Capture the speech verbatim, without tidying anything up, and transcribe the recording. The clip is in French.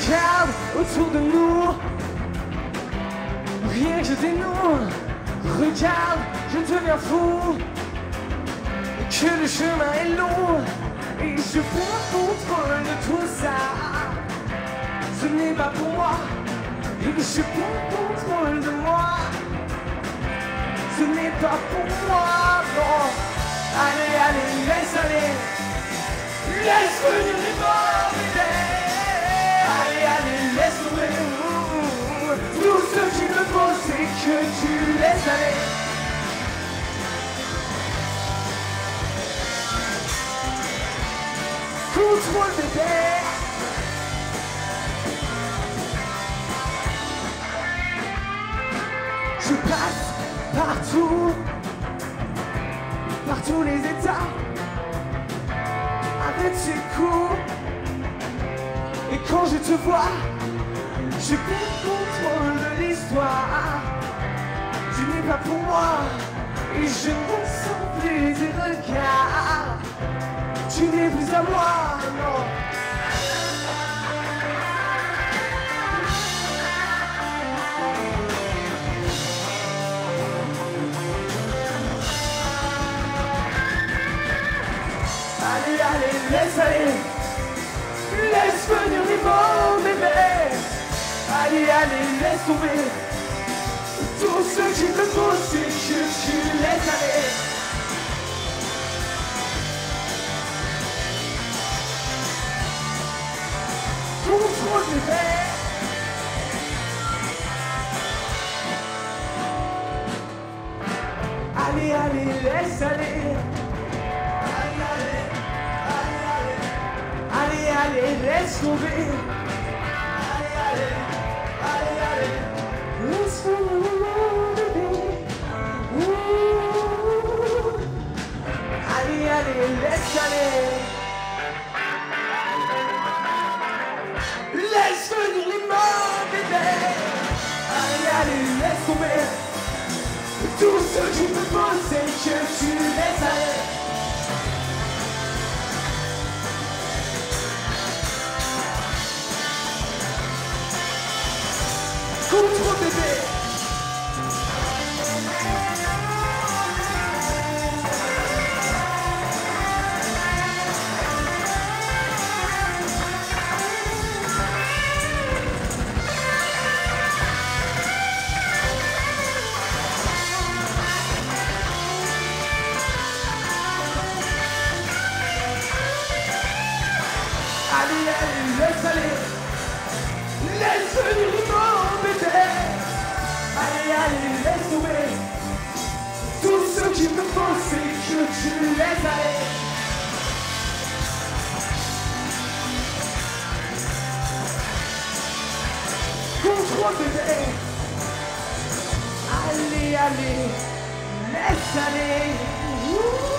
Regarde autour de nous, rien que des nous. Regarde, je deviens fou, que le chemin est long, et je prends contrôle de tout ça. Ce n'est pas pour moi, et je prends contrôle de moi. Ce n'est pas pour moi, non. Allez, allez, laisse aller, laisse venir les morts, bébé. Allez, allez, laisse tomber. Tout ce qu'il me faut, c'est que tu laisses aller. Contrôle, bébé. Je passe partout, par tous les états, avec ces coups. Et quand je te vois, je perds contrôle de l'histoire. Tu n'es pas pour moi, et je ne ressens plus tes regards. Tu n'es plus à moi, non. Allez, allez, laisse aller, laisse venir les mots, bébé. Allez, allez, laisse tomber. Tout ce qu'il me faut, c'est que tu laisses aller. Contrôle, bébé. Allez, allez, laisse aller. Allez, allez, laisse tomber. Allez, allez, allez, allez, laisse tomber, bébé. Ouh. Allez, allez, laisse aller. Laisse venir les morts, bébé. Allez, allez, laisse tomber. Tout ce qu'il me faut, c'est que tu laisses aller. Contrôle, bébé. Allez, allez, laisse aller. Laisse venir les morts, bébé. Allez, allez, laisse tomber. Tout ce qu'il me faut, c'est que tu laisses aller. Contrôle, bébé. Allez, allez, laisse aller. Ouh.